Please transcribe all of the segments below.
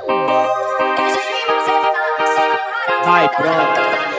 Vai, pronto.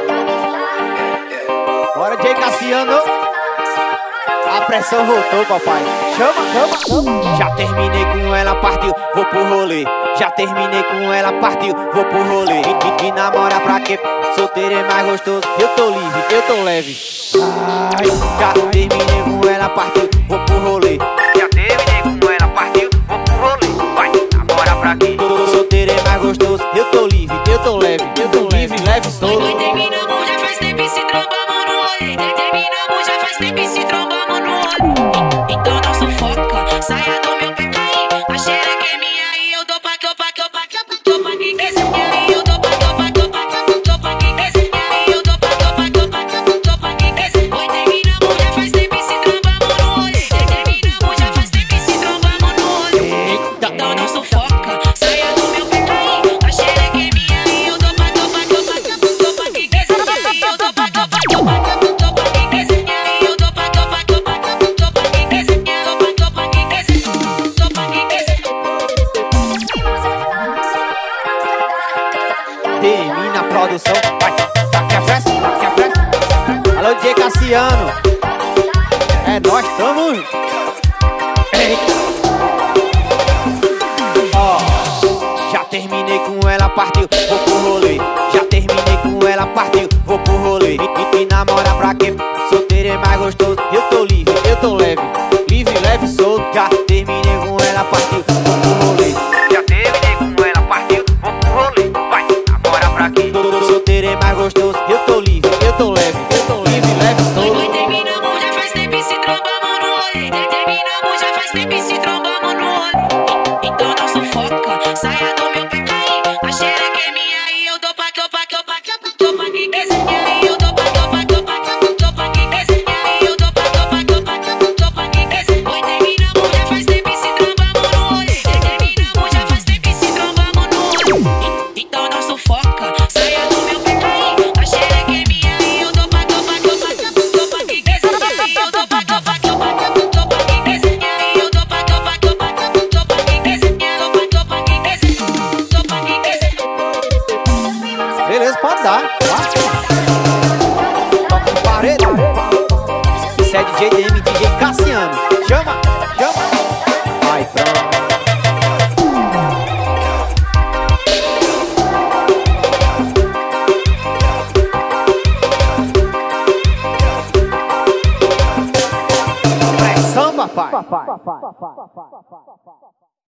Bora, Kcassiano. A pressão voltou, papai. Chama. Já terminei com ela, partiu, vou pro rolê. Já terminei com ela, partiu, vou pro rolê. E namora pra quê? Solteiro é mais gostoso. Eu tô livre, eu tô leve. Ai, já terminei com ela, partiu, vou pro rolê. Já terminei com ela, partiu, vou pro rolê. Vai, namora pra quê? Solteiro é mais gostoso. Eu tô livre, eu tô leve. Eu tô livre, leve, solto. Nós terminamos, já faz tempo e se trombamos no rolê. Terminamos, já faz tempo e se trombamos no rolê. Então não sufoca, saia do meu pé cair. A xereca é minha e eu dou pra quem quiser. E eu dou pra quem quiser. E eu dou pra quem quiser. Nós terminamos, já faz tempo e se trombamos no rolê. Terminamos, já faz tempo e se trombamos no rolê. Então não sufoca, saia do meu pé cair. A xereca é minha e eu dou pra quem quiser. E eu dou pra quem quiser. E eu dou pra quem quiser. E eu dou pra quem quiser. Dou pra quem quiser. Termina a produção. Vai, tá que a pressa, tá que a pressa. Alô, Kcassiano. É nós, tamo. Eita. Ó, já terminei com ela, partiu, vou pro rolê. Já terminei com ela, partiu, vou pro rolê. E namora pra quê? Solteiro é mais gostoso. Eu tô livre, eu tô leve. Livre, leve, solto. Já